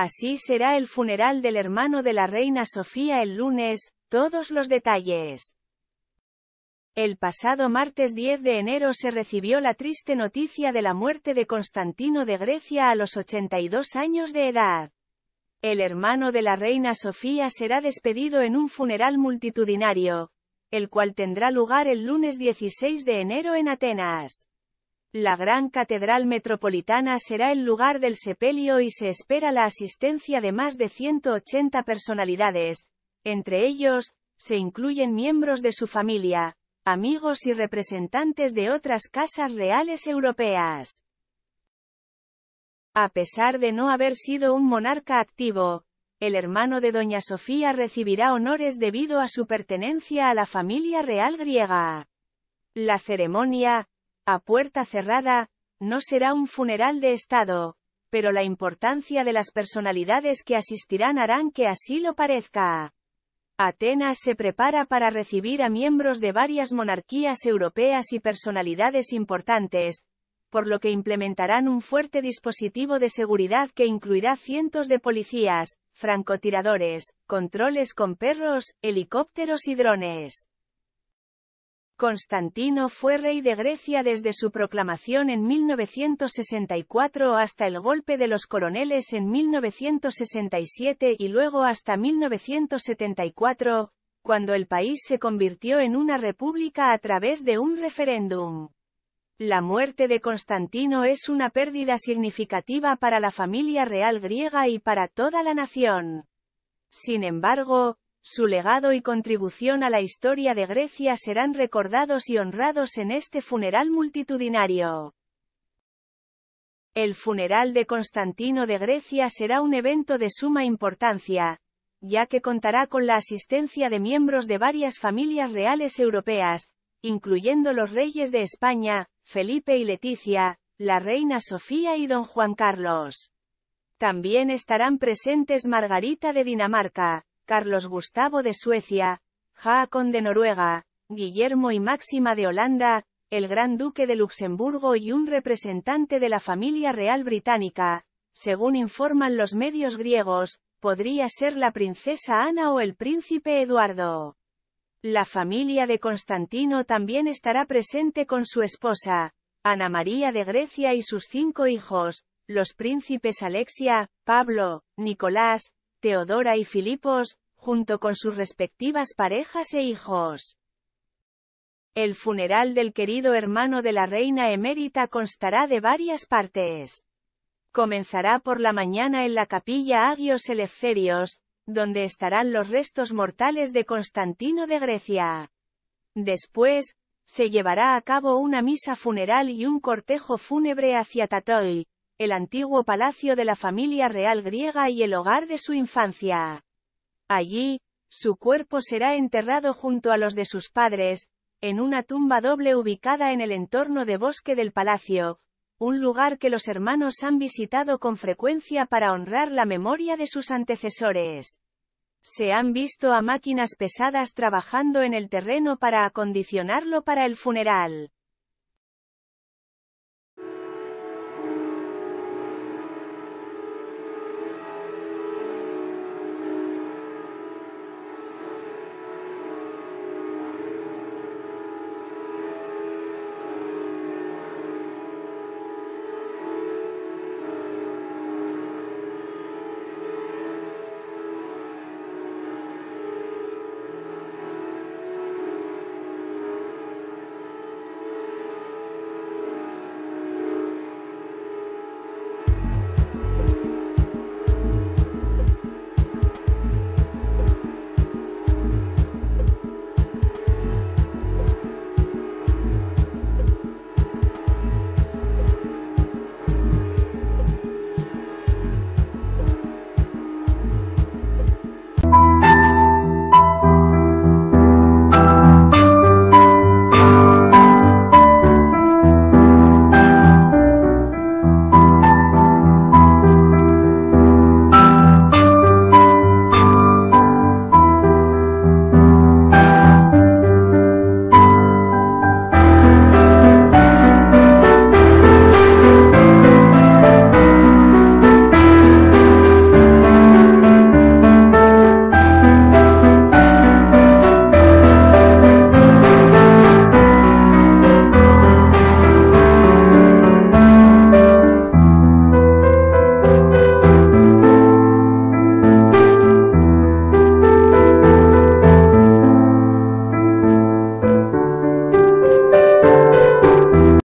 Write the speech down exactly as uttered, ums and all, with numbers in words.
Así será el funeral del hermano de la reina Sofía el lunes, todos los detalles. El pasado martes diez de enero se recibió la triste noticia de la muerte de Constantino de Grecia a los ochenta y dos años de edad. El hermano de la reina Sofía será despedido en un funeral multitudinario, el cual tendrá lugar el lunes dieciséis de enero en Atenas. La gran catedral metropolitana será el lugar del sepelio y se espera la asistencia de más de ciento ochenta personalidades, entre ellos, se incluyen miembros de su familia, amigos y representantes de otras casas reales europeas. A pesar de no haber sido un monarca activo, el hermano de doña Sofía recibirá honores debido a su pertenencia a la familia real griega. La ceremonia, a puerta cerrada, no será un funeral de Estado, pero la importancia de las personalidades que asistirán harán que así lo parezca. Atenas se prepara para recibir a miembros de varias monarquías europeas y personalidades importantes, por lo que implementarán un fuerte dispositivo de seguridad que incluirá cientos de policías, francotiradores, controles con perros, helicópteros y drones. Constantino fue rey de Grecia desde su proclamación en mil novecientos sesenta y cuatro hasta el golpe de los coroneles en mil novecientos sesenta y siete y luego hasta mil novecientos setenta y cuatro, cuando el país se convirtió en una república a través de un referéndum. La muerte de Constantino es una pérdida significativa para la familia real griega y para toda la nación. Sin embargo, su legado y contribución a la historia de Grecia serán recordados y honrados en este funeral multitudinario. El funeral de Constantino de Grecia será un evento de suma importancia, ya que contará con la asistencia de miembros de varias familias reales europeas, incluyendo los reyes de España, Felipe y Leticia, la reina Sofía y don Juan Carlos. También estarán presentes Margarita de Dinamarca, Carlos Gustavo de Suecia, Haakon de Noruega, Guillermo y Máxima de Holanda, el Gran Duque de Luxemburgo y un representante de la familia real británica. Según informan los medios griegos, podría ser la princesa Ana o el príncipe Eduardo. La familia de Constantino también estará presente con su esposa, Ana María de Grecia y sus cinco hijos, los príncipes Alexia, Pablo, Nicolás, Teodora y Filipos, junto con sus respectivas parejas e hijos. El funeral del querido hermano de la reina emérita constará de varias partes. Comenzará por la mañana en la capilla Agios Eleftherios, donde estarán los restos mortales de Constantino de Grecia. Después, se llevará a cabo una misa funeral y un cortejo fúnebre hacia Tatoi, el antiguo palacio de la familia real griega y el hogar de su infancia. Allí, su cuerpo será enterrado junto a los de sus padres, en una tumba doble ubicada en el entorno de bosque del palacio, un lugar que los hermanos han visitado con frecuencia para honrar la memoria de sus antecesores. Se han visto a máquinas pesadas trabajando en el terreno para acondicionarlo para el funeral.